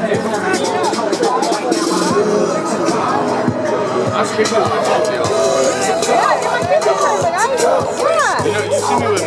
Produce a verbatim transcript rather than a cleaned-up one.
Yeah, you're my business card, but I, yeah. You know, you see me with